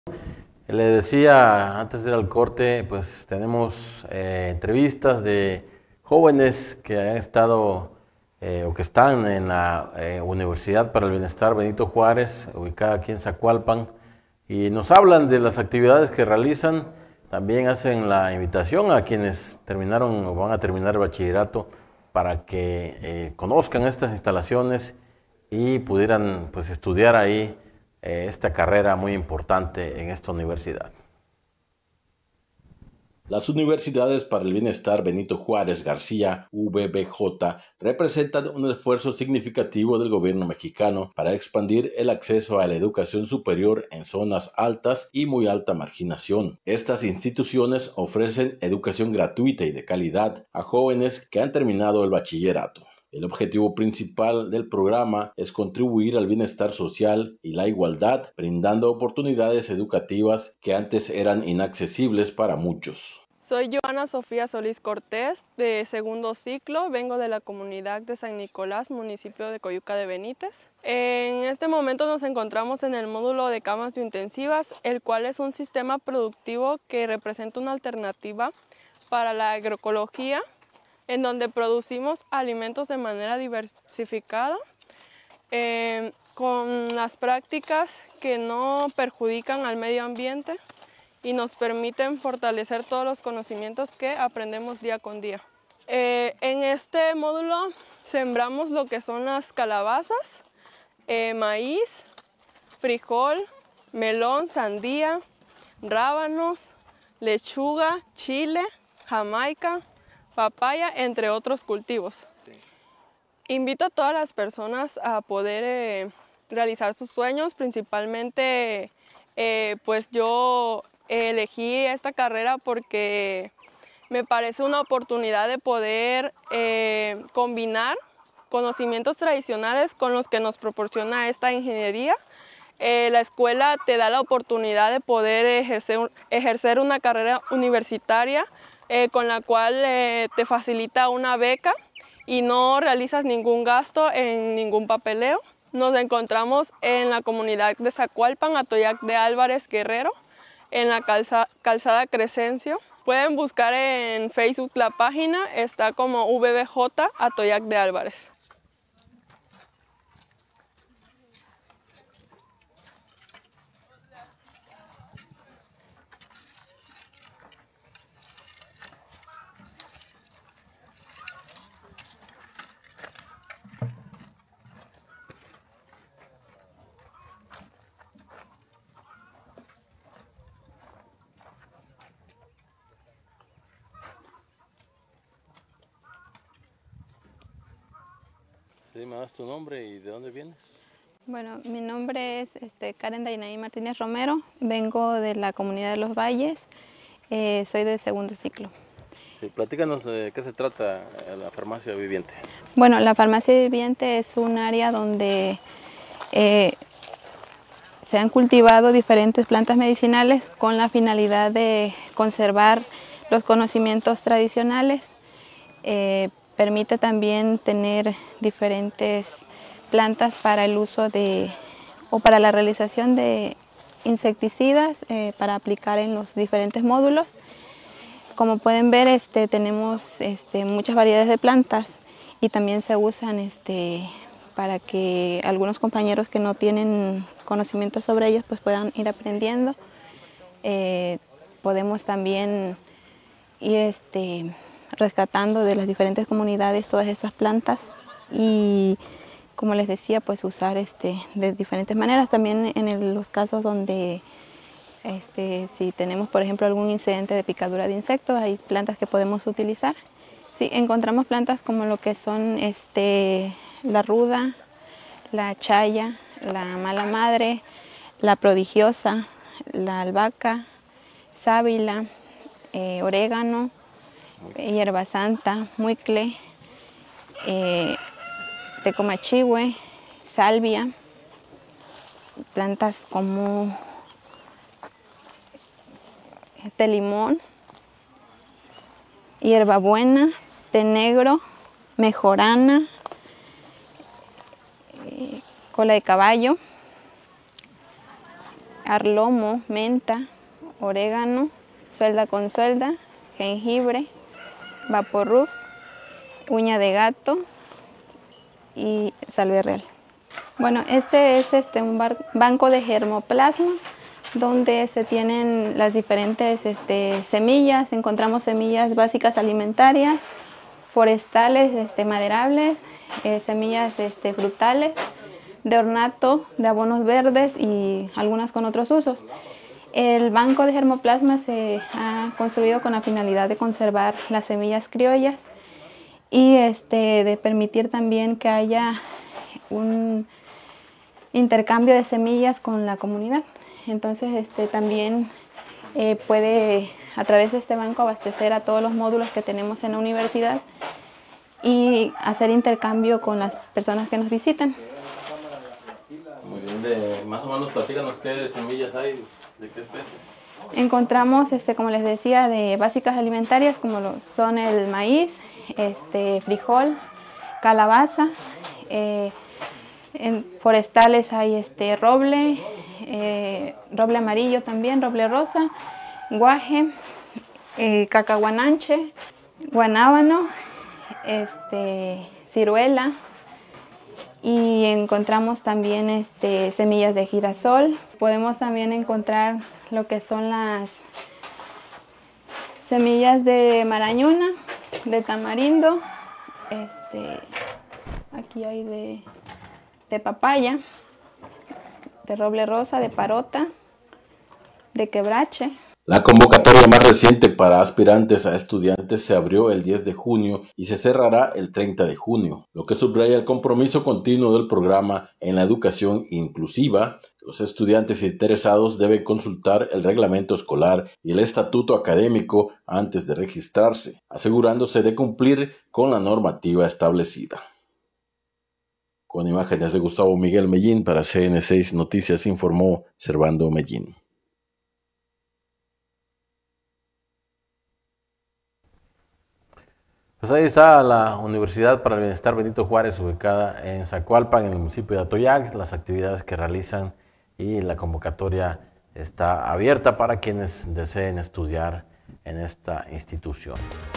Le decía antes de ir al corte, pues tenemos entrevistas de jóvenes que han estado o que están en la Universidad para el Bienestar Benito Juárez, ubicada aquí en Zacualpan, y nos hablan de las actividades que realizan. También hacen la invitación a quienes terminaron o van a terminar el bachillerato para que conozcan estas instalaciones y pudieran pues estudiar ahí esta carrera muy importante en esta universidad. Las Universidades para el Bienestar Benito Juárez García, UBBJ, representan un esfuerzo significativo del gobierno mexicano para expandir el acceso a la educación superior en zonas altas y muy alta marginación. Estas instituciones ofrecen educación gratuita y de calidad a jóvenes que han terminado el bachillerato. El objetivo principal del programa es contribuir al bienestar social y la igualdad, brindando oportunidades educativas que antes eran inaccesibles para muchos. Soy Joana Sofía Solís Cortés, de segundo ciclo, vengo de la comunidad de San Nicolás, municipio de Coyuca de Benítez. En este momento nos encontramos en el módulo de camas biointensivas, el cual es un sistema productivo que representa una alternativa para la agroecología, en donde producimos alimentos de manera diversificada, con las prácticas que no perjudican al medio ambiente y nos permiten fortalecer todos los conocimientos que aprendemos día con día. En este módulo sembramos lo que son las calabazas, maíz, frijol, melón, sandía, rábanos, lechuga, chile, jamaica, papaya, entre otros cultivos. Invito a todas las personas a poder realizar sus sueños, principalmente pues yo elegí esta carrera porque me parece una oportunidad de poder combinar conocimientos tradicionales con los que nos proporciona esta ingeniería. La escuela te da la oportunidad de poder ejercer una carrera universitaria con la cual te facilita una beca y no realizas ningún gasto en ningún papeleo. Nos encontramos en la comunidad de Zacualpan, Atoyac de Álvarez Guerrero, en la calzada Crescencio. Pueden buscar en Facebook la página, está como VBJ Atoyac de Álvarez. ¿Sí me das tu nombre y de dónde vienes? Bueno, mi nombre es Karen Dainaí Martínez Romero, vengo de la comunidad de Los Valles, soy de segundo ciclo. Sí, platícanos de qué se trata la farmacia viviente. Bueno, la farmacia viviente es un área donde se han cultivado diferentes plantas medicinales con la finalidad de conservar los conocimientos tradicionales. Permite también tener diferentes plantas para el uso o para la realización de insecticidas para aplicar en los diferentes módulos. Como pueden ver, tenemos muchas variedades de plantas y también se usan para que algunos compañeros que no tienen conocimiento sobre ellas pues puedan ir aprendiendo. Podemos también ir rescatando de las diferentes comunidades todas estas plantas y, como les decía, pues usar de diferentes maneras. También en los casos donde si tenemos, por ejemplo, algún incidente de picadura de insectos, hay plantas que podemos utilizar. Sí, encontramos plantas como lo que son la ruda, la chaya, la mala madre, la prodigiosa, la albahaca, sábila, orégano, hierba santa, muicle, tecomachihue, salvia, plantas como té limón, hierbabuena, té negro, mejorana, cola de caballo, carlomo, menta, orégano, suelda con suelda, jengibre, vaporrub, uña de gato y salvia real. Bueno, este es un banco de germoplasma donde se tienen las diferentes semillas. Encontramos semillas básicas alimentarias, forestales, maderables, semillas frutales, de ornato, de abonos verdes y algunas con otros usos. El banco de germoplasma se ha construido con la finalidad de conservar las semillas criollas y de permitir también que haya un intercambio de semillas con la comunidad. Entonces también puede a través de este banco abastecer a todos los módulos que tenemos en la universidad y hacer intercambio con las personas que nos visitan. Muy bien, más o menos platícanos qué semillas hay, de qué especies. Encontramos, como les decía, de básicas alimentarias como son el maíz, frijol, calabaza. En forestales hay roble, roble amarillo también, roble rosa, guaje, cacahuananche, guanábano, ciruela, y encontramos también semillas de girasol. Podemos también encontrar lo que son las semillas de marañona, de tamarindo, aquí hay de papaya, de roble rosa, de parota, de quebrache. La convocatoria más reciente para aspirantes a estudiantes se abrió el 10 de junio y se cerrará el 30 de junio, lo que subraya el compromiso continuo del programa en la educación inclusiva. Los estudiantes interesados deben consultar el reglamento escolar y el estatuto académico antes de registrarse, asegurándose de cumplir con la normativa establecida. Con imágenes de Gustavo Miguel Mellín para CN6 Noticias informó Servando Mellín. Pues ahí está la Universidad para el Bienestar Benito Juárez, ubicada en Zacualpan, en el municipio de Atoyac, las actividades que realizan y la convocatoria está abierta para quienes deseen estudiar en esta institución.